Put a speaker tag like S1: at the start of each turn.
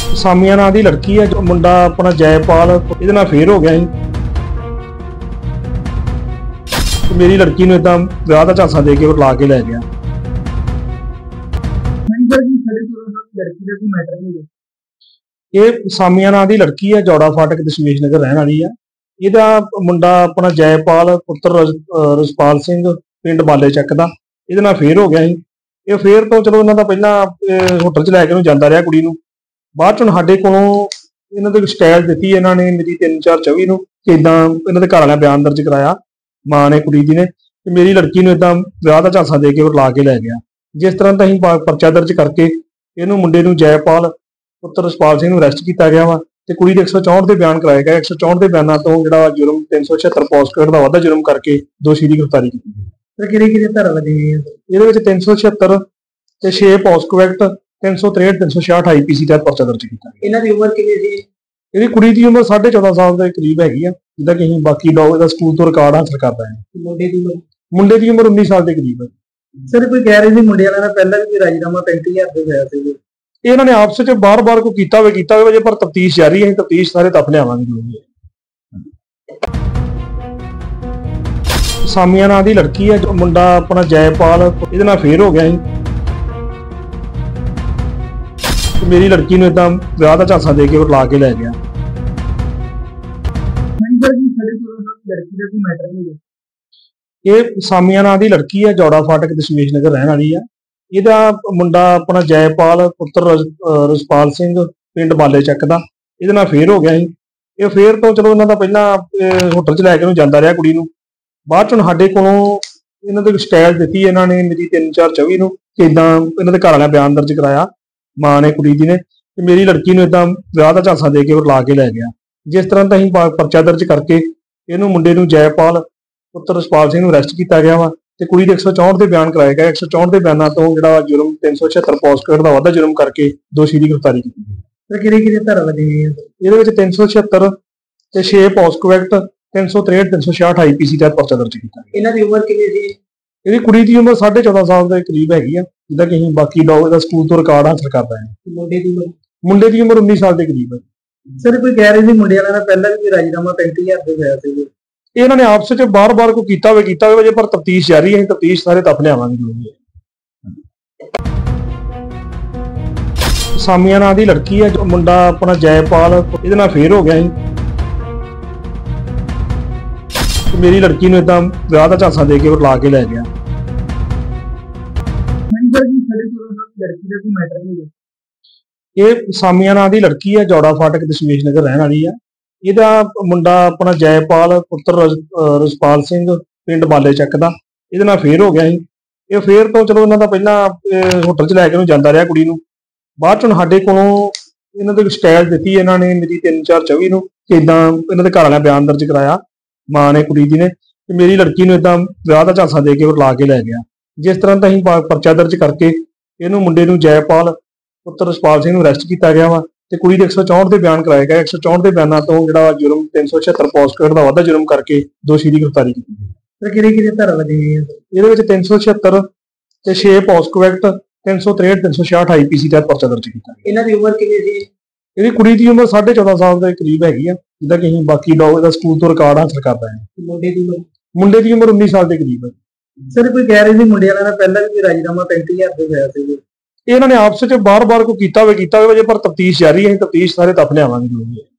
S1: ਸਾਮੀਆ ਨਾਂ ਦੀ ਲੜਕੀ ਹੈ ਜੋ ਮੁੰਡਾ ਆਪਣਾ ਜੈਪਾਲ ਇਹਦੇ ਨਾਲ ਫੇਰ ਹੋ ਗਿਆ ਸੀ। ਤੇ ਮੇਰੀ ਲੜਕੀ ਨੂੰ ਇਦਾਂ ਵਿਆਹ ਦਾ ਝਾਂਸਾ ਦੇ ਕੇ ਉਹ ਲਾ ਕੇ ਲੈ ਗਿਆ। ਇਹ ਸਾਮੀਆ ਨਾਂ ਦੀ ਲੜਕੀ ਹੈ, ਜੌੜਾ ਫਾਟਕ ਦਸ਼ਮੇਸ਼ ਨਗਰ ਰਹਿਣ ਵਾਲੀ ਆ। ਇਹਦਾ ਮੁੰਡਾ ਆਪਣਾ ਜੈਪਾਲ ਪੁੱਤਰ ਰਸਪਾਲ ਸਿੰਘ ਪਿੰਡ ਬਾਲੇ ਚੱਕ ਦਾ ਇਹਦੇ ਨਾਲ ਫੇਰ ਹੋ ਗਿਆ ਸੀ। ਇਹ ਫੇਰ ਤੋਂ ਚਲੋ ਇਹਨਾਂ ਦਾ ਪਹਿਲਾਂ ਹੋਟਲ 'ਚ ਲੈ ਕੇ ਉਹਨੂੰ ਜਾਂਦਾ ਰਿਹਾ ਕੁੜੀ ਨੂੰ। ਬਾਅਦ 'ਚ ਹੁਣ ਸਾਡੇ ਕੋਲੋਂ ਇਹਨਾਂ ਦੇ ਸ਼ਿਕਾਇਤ ਦਿੱਤੀ ਇਹਨਾਂ ਨੇ ਮੇਰੀ 3/4/24 ਨੂੰ ਕਿ ਇਦਾਂ ਇਹਨਾਂ ਦੇ ਘਰ ਵਾਲਿਆਂ ਬਿਆਨ ਦਰਜ ਕਰਾਇਆ, ਮਾਂ ਨੇ ਕੁੜੀ ਦੀ ਨੇ, ਤੇ ਮੇਰੀ ਲੜਕੀ ਨੂੰ ਇਦਾਂ ਵਿਆਹ ਦਾ ਝਾਂਸਾ ਦੇ ਕੇ ਉਹ ਲਾ ਕੇ ਲੈ ਗਿਆ। ਜਿਸ ਤਰ੍ਹਾਂ ਦਾ ਅਸੀਂ ਪਰਚਾ ਦਰਜ ਕਰਕੇ ਇਹਨੂੰ ਮੁੰਡੇ ਨੂੰ ਜੈਪਾਲ ਪੁੱਤਰ ਰਸਪਾਲ ਸਿੰਘ ਨੂੰ ਅਰੈਸਟ ਕੀਤਾ ਗਿਆ ਵਾ ਤੇ ਕੁੜੀ ਦੇ 164 ਦੇ ਬਿਆਨ ਕਰਾਏ ਗਏ। 164 ਦੇ ਬਿਆਨਾਂ ਤੋਂ ਜਿਹੜਾ ਜੁਰਮ 376 ਪੋਸਟਕਾਰਡ ਦਾ ਵਾਧਾ ਜੁਰਮ ਕਰਕੇ ਦੋਸ਼ੀ ਦੀ ਗ੍ਰਿਫਤਾਰੀ ਕੀਤੀ ਗਈ।
S2: ਸਰ ਕਿਹੜੀ ਧਾਰਾ ਲੱਗੀ ਗਈ ਹੈ?
S1: ਇਹਦੇ ਵਿੱਚ 376 ਤੇ 6 ਪੋਸਕੋ ਐਕਟ 363 366 ਆਈਪੀਸੀ ਤਹਿਤ ਪਰਚਾ ਦਰਜ ਕੀਤਾ ਗਿਆ।
S2: ਇਹਨਾਂ ਦੀ ਉਮਰ ਕਿੰਨੀ ਸੀ?
S1: ਇਹਦੀ ਕੁੜੀ ਦੀ ਉਮਰ 14.5 ਸਾਲ ਦੇ ਕਰੀਬ ਹੈਗੀ ਆ, ਜਿੱਦਾਂ ਕਿ ਅਸੀਂ ਬਾਕੀ ਡੌਗ ਦਾ ਸਕੂਲ ਤੋਂ ਰਿਕਾਰਡ ਹਾਸਲ ਕਰ ਰਹੇ ਹਾਂ। ਮੁੰਡੇ ਦੀ ਉਮਰ 19 ਸਾਲ ਦੇ ਕਰੀਬ ਹੈ।
S2: ਸਰ ਕੋਈ ਕਹਿ ਰਹੇ ਸੀ ਮੁੰਡੇ ਵਾਲਿਆਂ ਨਾਲ ਪਹਿਲਾਂ ਵੀ ਰਾਜੀਨਾਮਾ 35,000 ਦੇ ਹੋਇਆ ਸੀ।
S1: ਇਹਨਾਂ ਨੇ ਆਪਸ ਵਿੱਚ ਬਾਰ-ਬਾਰ ਕੋਈ ਕੀਤਾ ਹੋਵੇ ਜੇ, ਪਰ ਤਫਤੀਸ਼ ਜਾਰੀ ਹੈ। ਤਫਤੀਸ਼ ਸਾਰੇ ਤੱਥ ਲਿਆਵਾਂਗੇ ਜੋ ਵੀ ਹੈ। ਸਾਮੀਆ ਨਾਂ ਦੀ ਲੜਕੀ ਹੈ ਜੋ ਮੁੰਡਾ ਆਪਣਾ ਜੈਪਾਲ ਇਹਦੇ ਨਾਲ ਫੇਰ ਹੋ ਗਿਆ ਸੀ। ਤੇ ਮੇਰੀ ਲੜਕੀ ਨੂੰ ਇਦਾਂ ਵਿਆਹ ਦਾ ਝਾਂਸਾ ਦੇ ਕੇ ਉਹ ਲਾ ਕੇ ਲੈ ਗਿਆ। ਇਹ ਸਾਮੀਆ ਨਾਂ ਦੀ ਲੜਕੀ ਹੈ, ਜੌੜਾ ਫਾਟਕ ਦਸ਼ਮੇਸ਼ ਨਗਰ ਰਹਿਣ ਵਾਲੀ ਆ। ਇਹਦਾ ਮੁੰਡਾ ਆਪਣਾ ਜੈਪਾਲ ਪੁੱਤਰ ਰਸਪਾਲ ਸਿੰਘ ਪਿੰਡ ਬਾਲੇ ਚੱਕ ਦਾ ਇਹਦੇ ਨਾਲ ਫੇਰ ਹੋ ਗਿਆ ਸੀ। ਇਹ ਫੇਰ ਤੋਂ ਚਲੋ ਇਹਨਾਂ ਦਾ ਪਹਿਲਾਂ ਹੋਟਲ 'ਚ ਲੈ ਕੇ ਉਹਨੂੰ ਜਾਂਦਾ ਰਿਹਾ ਕੁੜੀ ਨੂੰ। ਬਾਅਦ 'ਚ ਹੁਣ ਸਾਡੇ ਕੋਲੋਂ ਇਹਨਾਂ ਦੇ ਸ਼ਿਕਾਇਤ ਦਿੱਤੀ ਇਹਨਾਂ ਨੇ ਮੇਰੀ 3/4/24 ਨੂੰ ਕਿ ਇਦਾਂ ਇਹਨਾਂ ਦੇ ਘਰ ਵਾਲਿਆਂ ਬਿਆਨ ਦਰਜ ਕਰਾਇਆ, ਮਾਂ ਨੇ ਕੁੜੀ ਦੀ ਨੇ, ਤੇ ਮੇਰੀ ਲੜਕੀ ਨੂੰ ਇਦਾਂ ਵਿਆਹ ਦਾ ਝਾਂਸਾ ਦੇ ਕੇ ਉਹ ਲਾ ਕੇ ਲੈ ਗਿਆ। ਜਿਸ ਤਰ੍ਹਾਂ ਦਾ ਅਸੀਂ ਪਰਚਾ ਦਰਜ ਕਰਕੇ ਇਹਨੂੰ ਮੁੰਡੇ ਨੂੰ ਜੈਪਾਲ ਪੁੱਤਰ ਰਸਪਾਲ ਸਿੰਘ ਨੂੰ ਅਰੈਸਟ ਕੀਤਾ ਗਿਆ ਵਾ ਤੇ ਕੁੜੀ ਦੇ 164 ਦੇ ਬਿਆਨ ਕਰਾਏ ਗਏ। 164 ਦੇ ਬਿਆਨਾਂ ਤੋਂ ਜਿਹੜਾ ਜੁਰਮ 376 ਪੋਸਟਕਾਰਡ ਦਾ ਵਾਧਾ ਜੁਰਮ ਕਰਕੇ ਦੋਸ਼ੀ ਦੀ ਗ੍ਰਿਫਤਾਰੀ ਕੀਤੀ ਗਈ।
S2: ਸਰ ਕਿਹੜੀ ਧਾਰਾ ਲੱਗੀ ਗਈ ਹੈ?
S1: ਇਹਦੇ ਵਿੱਚ 376 ਤੇ 6 ਪੋਸਕੋ ਐਕਟ 363 366 ਆਈਪੀਸੀ ਤਹਿਤ ਪਰਚਾ ਦਰਜ ਕੀਤਾ ਗਿਆ।
S2: ਇਹਨਾਂ ਦੀ ਉਮਰ ਕਿੰਨੀ ਸੀ?
S1: ਇਹਦੀ ਕੁੜੀ ਦੀ ਉਮਰ 14.5 ਸਾਲ ਦੇ ਕਰੀਬ ਹੈਗੀ ਆ, ਜਿੱਦਾਂ ਕਿ ਅਸੀਂ ਬਾਕੀ ਡੌਗ ਦਾ ਸਕੂਲ ਤੋਂ ਰਿਕਾਰਡ ਹਾਸਲ ਕਰ ਰਹੇ ਹਾਂ। ਮੁੰਡੇ ਦੀ ਉਮਰ 19 ਸਾਲ ਦੇ ਕਰੀਬ ਹੈ।
S2: ਸਰ ਕੋਈ ਕਹਿ ਰਹੇ ਸੀ ਮੁੰਡੇ ਵਾਲਿਆਂ ਨਾਲ ਪਹਿਲਾਂ ਵੀ ਰਾਜੀਨਾਮਾ 35,000 ਦੇ ਹੋਇਆ ਸੀ।
S1: ਇਹਨਾਂ ਨੇ ਆਪਸ ਵਿੱਚ ਬਾਰ-ਬਾਰ ਕੋਈ ਕੀਤਾ ਹੋਵੇ ਜੇ, ਪਰ ਤਫਤੀਸ਼ ਜਾਰੀ ਹੈ। ਤਫਤੀਸ਼ ਸਾਰੇ ਤੱਥ ਲਿਆਵਾਂਗੇ ਜੋ ਵੀ ਹੈ। ਸਾਮੀਆ ਨਾਂ ਦੀ ਲੜਕੀ ਹੈ ਜੋ ਮੁੰਡਾ ਆਪਣਾ ਜੈਪਾਲ ਇਹਦੇ ਨਾਲ ਫੇਰ ਹੋ ਗਿਆ ਸੀ। ਤੇ ਮੇਰੀ ਲੜਕੀ ਨੂੰ ਇਦਾਂ ਵਿਆਹ ਦਾ ਝਾਂਸਾ ਦੇ ਕੇ ਉਹ ਲਾ ਕੇ ਲੈ ਗਿਆ। ਇਹ ਸਾਮੀਆ ਨਾਂ ਦੀ ਲੜਕੀ ਹੈ, ਜੌੜਾ ਫਾਟਕ ਦਸ਼ਮੇਸ਼ ਨਗਰ ਰਹਿਣ ਵਾਲੀ ਆ। ਇਹਦਾ ਮੁੰਡਾ ਆਪਣਾ ਜੈਪਾਲ ਪੁੱਤਰ ਰਸਪਾਲ ਸਿੰਘ ਪਿੰਡ ਬਾਲੇ ਚੱਕ ਦਾ ਇਹਦੇ ਨਾਲ ਫੇਰ ਹੋ ਗਿਆ ਸੀ। ਇਹ ਫੇਰ ਤੋਂ ਚਲੋ ਇਹਨਾਂ ਦਾ ਪਹਿਲਾਂ ਹੋਟਲ 'ਚ ਲੈ ਕੇ ਉਹਨੂੰ ਜਾਂਦਾ ਰਿਹਾ ਕੁੜੀ ਨੂੰ। ਬਾਅਦ 'ਚ ਹੁਣ ਸਾਡੇ ਕੋਲੋਂ ਇਹਨਾਂ ਦੇ ਸ਼ਿਕਾਇਤ ਦਿੱਤੀ ਇਹਨਾਂ ਨੇ ਮੇਰੀ 3/4/24 ਨੂੰ ਕਿ ਇਦਾਂ ਇਹਨਾਂ ਦੇ ਘਰ ਵਾਲਿਆਂ ਬਿਆਨ ਦਰਜ ਕਰਾਇਆ, ਮਾਂ ਨੇ ਕੁੜੀ ਦੀ ਨੇ, ਤੇ ਮੇਰੀ ਲੜਕੀ ਨੂੰ ਇਦਾਂ ਵਿਆਹ ਦਾ ਝਾਂਸਾ ਦੇ ਕੇ ਉਹ ਲਾ ਕੇ ਲੈ ਗਿਆ। ਜਿਸ ਤਰ੍ਹਾਂ ਦਾ ਅਸੀਂ ਪਰਚਾ ਦਰਜ ਕਰਕੇ ਇਹਨੂੰ ਮੁੰਡੇ ਨੂੰ ਜੈਪਾਲ ਪੁੱਤਰ ਰਸਪਾਲ ਸਿੰਘ ਨੂੰ ਅਰੈਸਟ ਕੀਤਾ ਗਿਆ ਵਾ ਤੇ ਕੁੜੀ ਦੇ 164 ਦੇ ਬਿਆਨ ਕਰਾਏ ਗਏ। 164 ਦੇ ਬਿਆਨਾਂ ਤੋਂ ਜਿਹੜਾ ਜੁਰਮ 376 ਪੋਸਟਕਾਰਡ ਦਾ ਵਾਧਾ ਜੁਰਮ ਕਰਕੇ ਦੋਸ਼ੀ ਦੀ ਗ੍ਰਿਫਤਾਰੀ ਕੀਤੀ ਗਈ।
S2: ਸਰ ਕਿਹੜੀ ਧਾਰਾ ਲੱਗੀ ਗਈ ਹੈ?
S1: ਇਹਦੇ ਵਿੱਚ 376 ਤੇ 6 ਪੋਸਕੋ ਐਕਟ 363 366 ਆਈਪੀਸੀ ਤਹਿਤ ਪਰਚਾ ਦਰਜ ਕੀਤਾ ਗਿਆ।
S2: ਇਹਨਾਂ ਦੀ ਉਮਰ ਕਿੰਨੀ ਸੀ?
S1: ਇਹਦੀ ਕੁੜੀ ਦੀ ਉਮਰ 14.5 ਸਾਲ ਦੇ ਕਰੀਬ ਹੈਗੀ ਆ, ਜਿੱਦਾਂ ਕਿ ਅਸੀਂ ਬਾਕੀ ਡੌਗ ਦਾ ਸਕੂਲ ਤੋਂ ਰਿਕਾਰਡ ਹਾਸਲ ਕਰ ਰਹੇ ਹਾਂ। ਮੁੰਡੇ ਦੀ ਉਮਰ 19 ਸਾਲ ਦੇ ਕਰੀਬ ਹੈ।
S2: ਸਰ ਕੋਈ ਕਹਿ ਰਹੇ ਸੀ ਮੁੰਡੇ ਵਾਲਿਆਂ ਨਾਲ ਪਹਿਲਾਂ ਵੀ ਰਾਜੀਨਾਮਾ 35,000 ਦੇ ਹੋਇਆ ਸੀ।
S1: ਇਹਨਾਂ ਨੇ ਆਪਸ ਵਿੱਚ ਬਾਰ-ਬਾਰ ਕੋਈ ਕੀਤਾ ਹੋਵੇ ਜੇ, ਪਰ ਤਫਤੀਸ਼ ਜਾਰੀ ਹੈ। ਤਫਤੀਸ਼ ਸਾਰੇ ਤੱਥ ਲਿਆਵਾਂਗੇ ਜੋ ਵੀ ਹੈ।